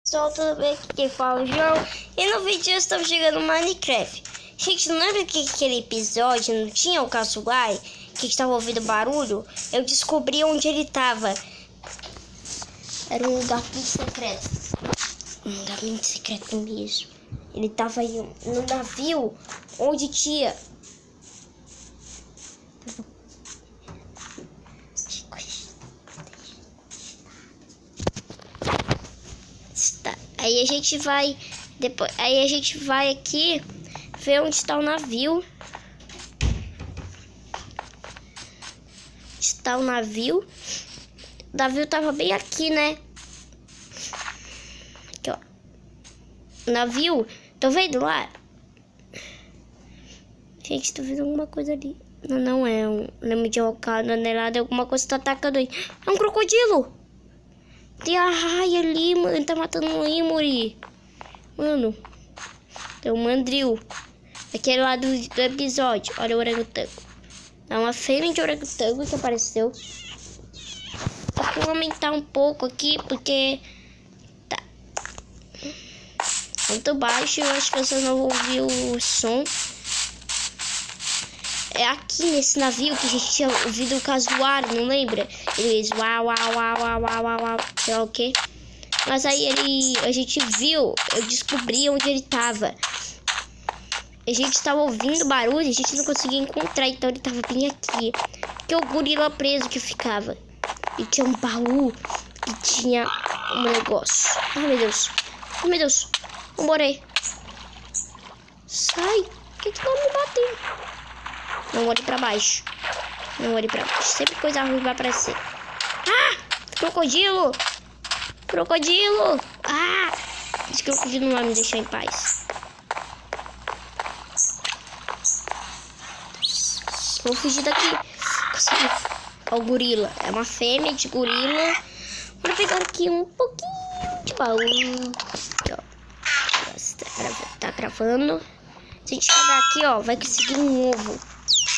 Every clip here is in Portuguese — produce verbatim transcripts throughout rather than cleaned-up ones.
Pessoal, tudo bem? Aqui quem fala é o João. E no vídeo eu estava jogando Minecraft. Gente, não lembra que aquele episódio não tinha o Caçuai, que estava ouvindo barulho? Eu descobri onde ele estava. Era um lugar muito secreto. Um lugar muito secreto mesmo. Ele estava aí no navio onde tinha... Aí a gente vai depois, aí a gente vai aqui ver onde está o navio. Está o navio. O navio tava bem aqui, né? Aqui, ó. O navio, tô vendo lá? Gente, tô vendo alguma coisa ali. Não, não é um leme de rocada, não é nada, alguma coisa tá atacando aí. É um crocodilo. Tem a raia ali, mano. Ele tá matando um lemuri. Mano. Tem um mandril. Aquele lá do, do episódio. Olha o orangotango. É uma fêmea de orangotango que apareceu. Vou aumentar um pouco aqui, porque... Tá muito baixo. Eu acho que você não ouviu o som. É aqui nesse navio que a gente tinha ouvido o casuário, não lembra? Ele diz uau, uau, uau, uau, uau, uau, uau, sei lá o quê. Mas aí ele, a gente viu, eu descobri onde ele tava. A gente tava ouvindo barulho, a gente não conseguia encontrar, então ele tava bem aqui. Que é o gorila preso que ficava. E tinha um baú e tinha um negócio. Ai, meu Deus. Ai, meu Deus. Vambora aí. Sai. Por que que tá me batendo? Não olhe pra baixo. Não olhe pra baixo. Sempre coisa ruim vai aparecer. Ah! Crocodilo! Crocodilo! Ah! Esse crocodilo não vai me deixar em paz. Vou fugir daqui. Consegui. Ó, o gorila. É uma fêmea de gorila. Vou pegar aqui um pouquinho de baú. Aqui, ó. Tá gravando. Se a gente quebrar aqui, ó, vai conseguir um ovo.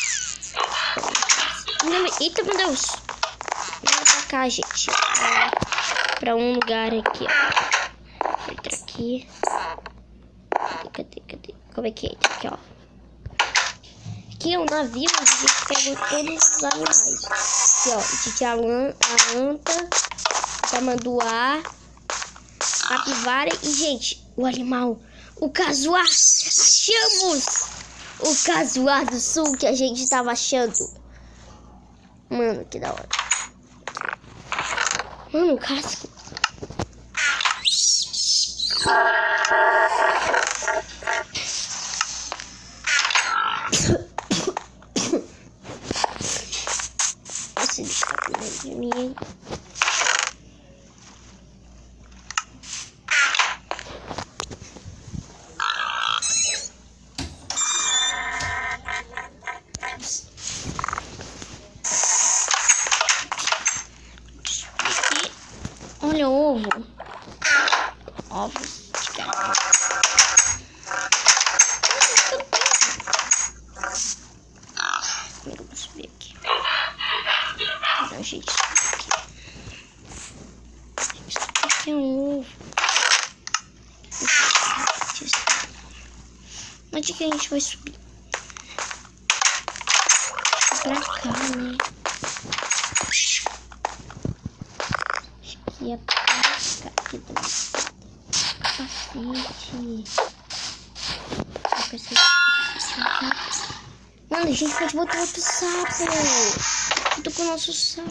Eita, meu Deus. Vem pra cá, gente. Pra, pra um lugar aqui, ó. Entra aqui. Cadê, cadê, cadê? Como é que entra? Aqui, ó. Aqui é um navio onde a gente pegou todos os animais. Aqui, ó. A gente tinha a, lã, a anta, a tamanduá, a capivara e, gente, o animal, o casuá. Achamos! O casuá do sul que a gente tava achando. Mano, que da hora. Mano, o casco. Esse bicho tá com medo de mim. Olha o ovo. Ovos de galinha. Vamos subir aqui. Não, gente, aqui. Isso aqui é um ovo. Onde que a gente vai subir? Pra cá, né? E a casca aqui também. Cacete. Mano, a gente pode botar outro sapo. Eu tô com o nosso sapo.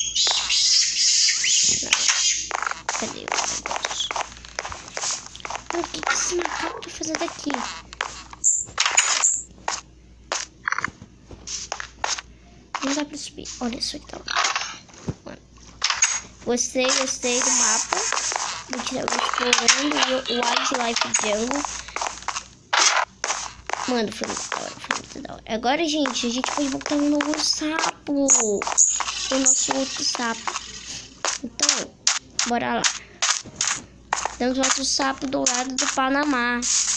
Cadê o negócio? O que que esse macaco tá fazendo aqui? Não dá pra subir. Olha só então. Gostei, gostei do mapa. Vou tirar o explorando o Wildlife Jungle. Mano, foi muito da hora, foi muito da hora. Agora, gente, a gente pode botar um novo sapo. O nosso outro sapo. Então, bora lá. Temos outro sapo do lado do Panamá.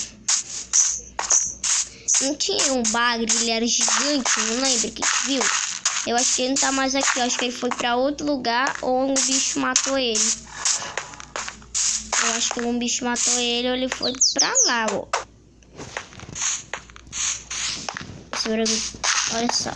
Não tinha um bagre, ele era gigante, não lembra que a gente viu? Eu acho que ele não tá mais aqui. Eu acho que ele foi pra outro lugar ou um bicho matou ele. Eu acho que um bicho matou ele, ou ele foi pra lá, ó. Olha só.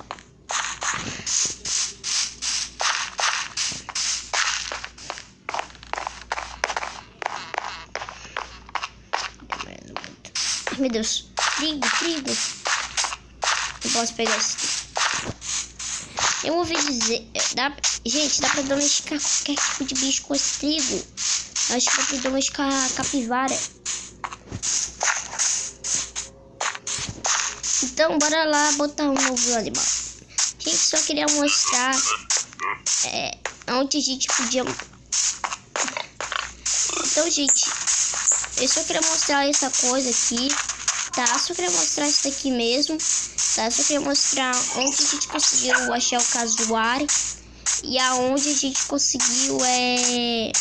Ai, meu Deus. Trigo, trigo. Eu posso pegar esse trigo. Eu ouvi dizer... Dá, gente, dá pra domesticar qualquer tipo de bicho com esse trigo. Acho que dá pra domesticar a capivara. Então, bora lá botar um novo animal. Gente, só queria mostrar é, onde a gente podia... Então, gente, eu só queria mostrar essa coisa aqui, tá? Só queria mostrar isso daqui mesmo, tá? Só queria mostrar onde a gente conseguiu achar o casuário e aonde a gente conseguiu, é...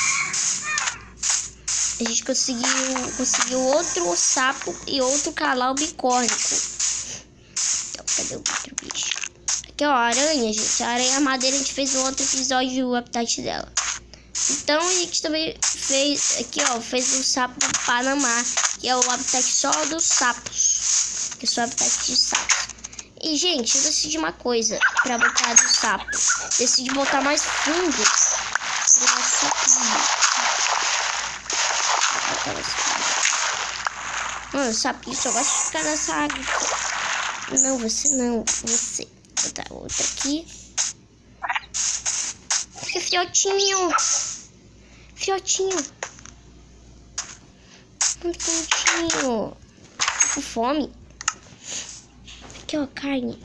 A gente conseguiu, conseguiu outro sapo e outro calau bicórnico. Então, cadê o outro bicho? Aqui, ó, a aranha, gente. A aranha madeira a gente fez um outro episódio do habitat dela. Então, a gente também fez, aqui, ó, fez o sapo do Panamá, que é o habitat só dos sapos. Que é só o habitat de sapos. E, gente, eu decidi uma coisa pra botar do sapo. Decidi botar mais fundo pro nosso sapinho. Mano, sapinho só gosta de ficar nessa água. Não, você não. Você. Vou botar outra aqui. Que filhotinho. Filhotinho. Muito bonitinho. Tô com fome. Aqui, ó, carne.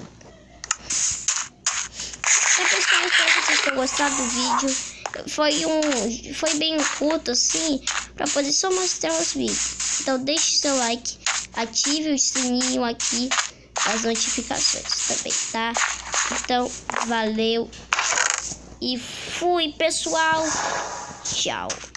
É, pessoal, espero que vocês tenham gostado do vídeo. Foi um... Foi bem curto, assim, pra poder só mostrar os vídeos. Então deixe seu like, ative o sininho aqui, as notificações também, tá? Então, valeu e fui, pessoal. Tchau.